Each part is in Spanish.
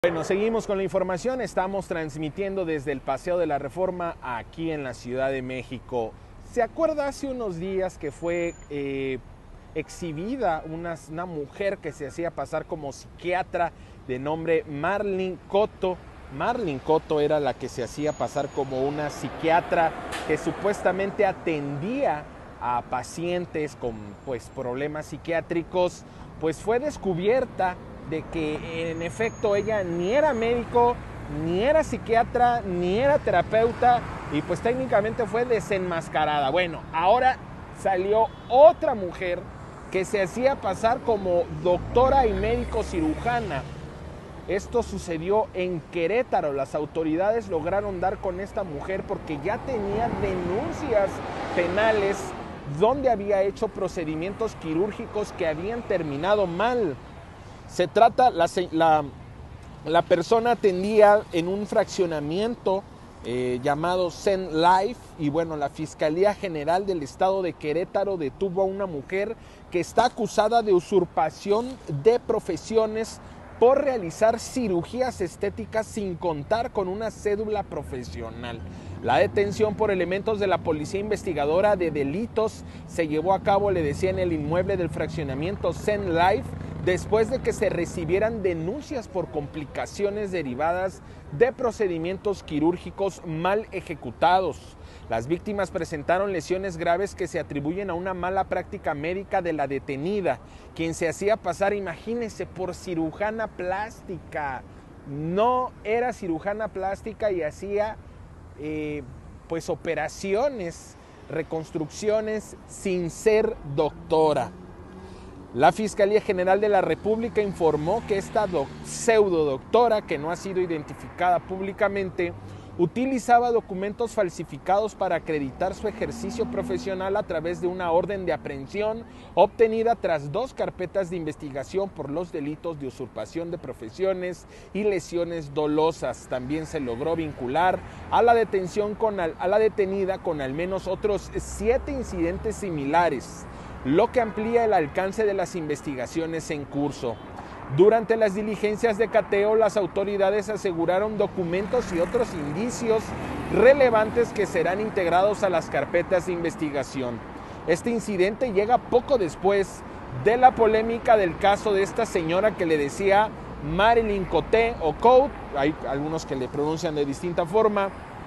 Bueno, seguimos con la información. Estamos transmitiendo desde el Paseo de la Reforma aquí en la Ciudad de México. ¿Se acuerda hace unos días que fue exhibida una mujer que se hacía pasar como psiquiatra de nombre Marlene Cotto? Marlene Cotto era la que se hacía pasar como una psiquiatra que supuestamente atendía a pacientes con problemas psiquiátricos. Pues fue descubierta de que en efecto ella ni era médico, ni era psiquiatra, ni era terapeuta, y pues técnicamente fue desenmascarada. Bueno, ahora salió otra mujer que se hacía pasar como doctora y médico cirujana. Esto sucedió en Querétaro. Las autoridades lograron dar con esta mujer porque ya tenía denuncias penales donde había hecho procedimientos quirúrgicos que habían terminado mal. Se trata, la persona atendía en un fraccionamiento llamado Zen Life, y bueno, la Fiscalía General del Estado de Querétaro detuvo a una mujer que está acusada de usurpación de profesiones por realizar cirugías estéticas sin contar con una cédula profesional. La detención por elementos de la Policía Investigadora de Delitos se llevó a cabo, le decía, en el inmueble del fraccionamiento Zen Life, después de que se recibieran denuncias por complicaciones derivadas de procedimientos quirúrgicos mal ejecutados. Las víctimas presentaron lesiones graves que se atribuyen a una mala práctica médica de la detenida, quien se hacía pasar, imagínense, por cirujana plástica. No era cirujana plástica y hacía operaciones, reconstrucciones sin ser doctora. La Fiscalía General de la República informó que esta pseudo doctora, que no ha sido identificada públicamente, utilizaba documentos falsificados para acreditar su ejercicio profesional a través de una orden de aprehensión obtenida tras 2 carpetas de investigación por los delitos de usurpación de profesiones y lesiones dolosas. También se logró vincular a la detenida con al menos otros 7 incidentes similares, lo que amplía el alcance de las investigaciones en curso. Durante las diligencias de cateo, las autoridades aseguraron documentos y otros indicios relevantes que serán integrados a las carpetas de investigación. Este incidente llega poco después de la polémica del caso de esta señora que le decía Marlene Cotto o Cotto, hay algunos que le pronuncian de distinta forma,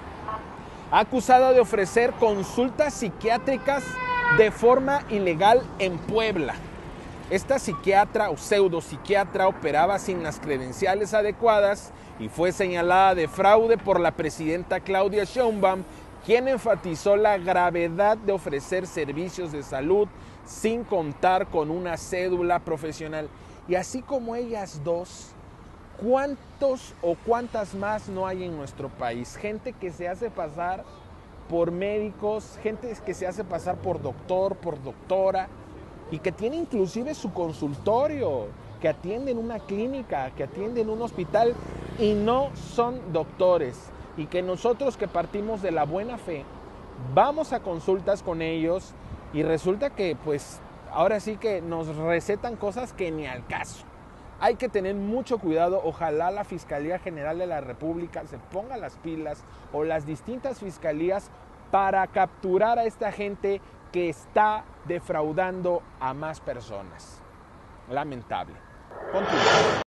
acusada de ofrecer consultas psiquiátricas de forma ilegal en Puebla. Esta psiquiatra o pseudopsiquiatra operaba sin las credenciales adecuadas y fue señalada de fraude por la presidenta Claudia Sheinbaum, quien enfatizó la gravedad de ofrecer servicios de salud sin contar con una cédula profesional. Y así como ellas dos, ¿cuántos o cuántas más no hay en nuestro país? Gente que se hace pasar por médicos, gente que se hace pasar por doctor, por doctora, y que tiene inclusive su consultorio, que atienden una clínica, que atienden un hospital y no son doctores. Y que nosotros, que partimos de la buena fe, vamos a consultas con ellos y resulta que ahora sí que nos recetan cosas que ni al caso. Hay que tener mucho cuidado. Ojalá la Fiscalía General de la República se ponga las pilas, o las distintas fiscalías, para capturar a esta gente que está defraudando a más personas. Lamentable. Continuamos.